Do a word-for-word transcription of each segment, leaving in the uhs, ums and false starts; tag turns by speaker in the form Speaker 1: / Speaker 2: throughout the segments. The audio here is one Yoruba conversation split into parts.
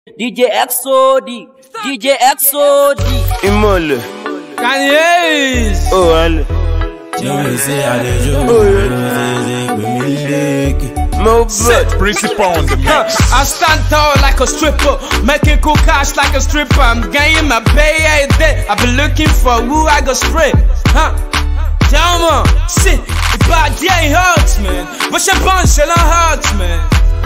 Speaker 1: D J X O D, D J X O D.
Speaker 2: Imole.
Speaker 3: Kanye.
Speaker 2: Oh, Ale. Mo blood.
Speaker 4: Principal on the mix.
Speaker 3: I stand tall like a stripper, making cool cash like a stripper. I'm getting my pay every day. I've been looking for who I go spray. Huh? Tell me, see, it's bad, yeah, it hurts, man. But your bunch, it hurts, man.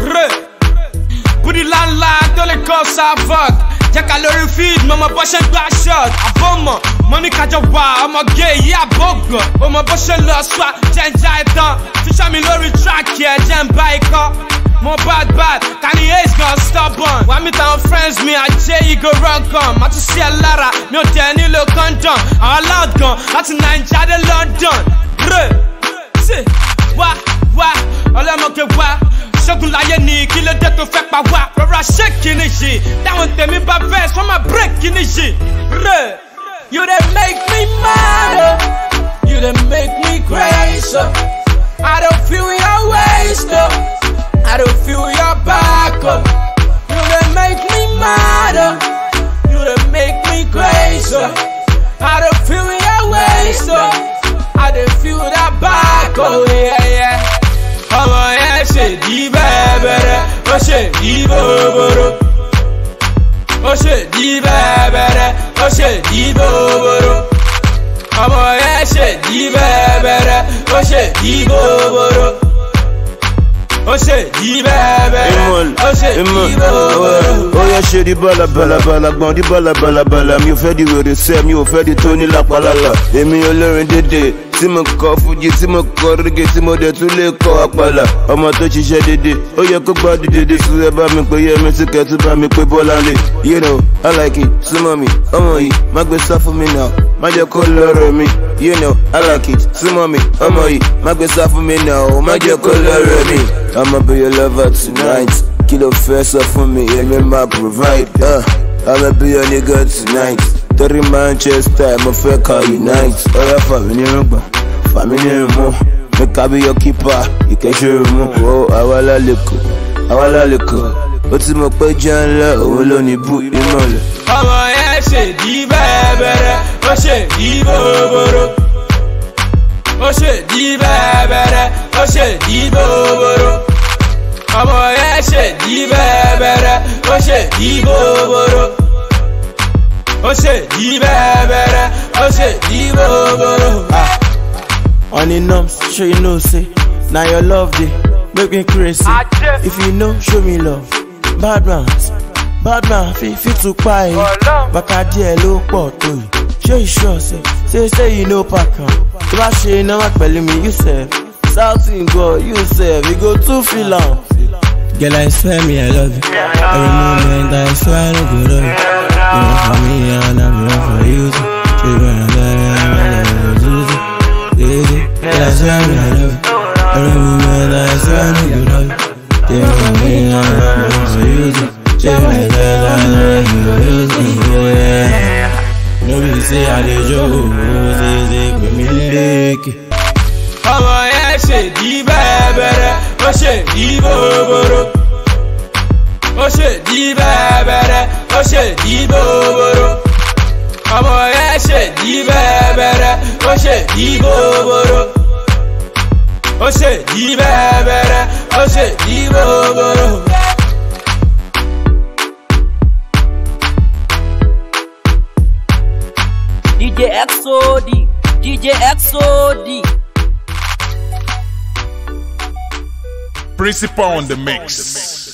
Speaker 3: Put it land like don't let go, so fuck. Jack a lorry feed, mama push and glass shot. A bomber, money catch a wow, I'm a gay, yeah, bugger. Oh, my push and lost swat, change I done. To show me lorry track, yeah, jam biker. More bad, bad, Kanye is gonna stop on. When me down friends, me, I say you go run come. I just see a Lara, no Danny look condom. I'm loud gun, that's a nine child in London. See, wah, wah, all I'm okay, wah. Shogun láyé ni kí ló dé tó fẹ́ pa wá. Rọra ṣé kìíní yìí, dáhùn tèmi bá verse wọ́n máa break kìíní yìí. You dey make me mad, oh. You dey make me crazy, oh. I don't feel your waist, oh. I don't feel your back, oh. You dey make me mad, oh. You dey make me crazy, oh. I don't feel your waist, oh. I don't feel that back, oh yeah yeah. Ọmọ yẹn ṣe di bẹ́ẹ̀bẹ̀rẹ̀, ó ṣe di bòbòrò. Ó ṣe di bẹ́ẹ̀bẹ̀rẹ̀, ó ṣe di bòbòrò. Ọmọ yẹn ṣe di bẹ́ẹ̀bẹ̀rẹ̀, ó ṣe di bòbòrò. Ó ṣe di bẹ́ẹ̀bẹ̀rẹ̀, ó ṣe di bòbòrò.
Speaker 2: Ó yẹ ṣe di bala bala bala gbọ̀n di bala bala bala. Mi ò fẹ́ di wèrè sẹ́, mi ò fẹ́ di tó ní lápálálà. Èmi olórin dédé. Tí mo kọ fújì, tí mo kọ reggae, tí mo dẹ̀ tún lè kọ àpàlà. Ọmọ tó ṣiṣẹ́ dédé, ó yẹ kó gbádùn dédé. Sílẹ̀ bá mi pé Yẹmí tí kẹ́tù bá mi pé Bọ́láńlé. You know, I like it, súnmọ́ mi, ọmọ yìí, má gbé sá fún mi náà. Má jẹ́ kó lọ́rọ̀ mi. You know, I like it, súnmọ́ mi, ọmọ yìí, má gbé sá fún mi náà. Má jẹ́ kó lọ́rọ̀ mi. I'ma be your lover tonight. Kí ló fẹ́ sọ fún mi, èmi máa provide. Uh, I'ma be your nigga tonight. Torí Manchester, mo fẹ́ ká unite. Ọ̀yá fàmí ní rúgbà, fàmí ní rúmọ́. Make I be your keeper, ìkẹ́ṣẹ́ rúmọ́. Ó àwa lálẹ́kọ̀ọ́, àwa lálẹ́kọ̀ọ́. Ó ti mọ̀ pé jẹ́ ńlá, òun ló ní bú ìmọ̀lẹ̀.
Speaker 3: Ọmọ yẹn ṣe di bẹ́ẹ̀bẹ̀rẹ̀, ó ṣe di bòbòrò. Ó ṣe di bẹ́ẹ̀bẹ̀rẹ̀, ó ṣe di bòbòrò. Ọmọ yẹn ṣe di bẹ́ẹ̀bẹ̀rẹ̀, ó ṣe di bòbòrò. Ó ṣe di bẹ́ẹ̀bẹ̀rẹ̀, ó ṣe di bòbòrò.
Speaker 5: On the numbs, sure you know, say, now your love day, make me crazy. If you know, show me love. Bad man, bad man, fit fit to pie. Bacardi hello photo. Show you sure, say, say, say you know pack on. Flash in no telling me, you say, Southing go, you say, we go to feel on.
Speaker 6: Girl, I swear me, I love you. Every moment, I swear I don't go love you. You know for me, and I'm here for you. So you wanna die, I'm gonna lose you. Girl, I swear me, I love you. Every moment, I swear I don't go love you. You know for me, and I'm here for you. So you wanna die, I'm gonna lose you. No be say I dey joke, say say pè mí lékè.
Speaker 3: Ọmọ yẹn ṣe di bẹ́ẹ̀bẹ̀rẹ̀, ó ṣe di bòbòrò. Ó ṣe di bẹ́ẹ̀bẹ̀rẹ̀, ó ṣe di bòbòrò. Ọmọ yẹn ṣe di bẹ́ẹ̀bẹ̀rẹ̀, ó ṣe di bòbòrò. Ó ṣe di bẹ́ẹ̀bẹ̀rẹ̀, ó ṣe di bòbòrò.
Speaker 1: D J X O D, D J X O D.
Speaker 4: Principal on the mix.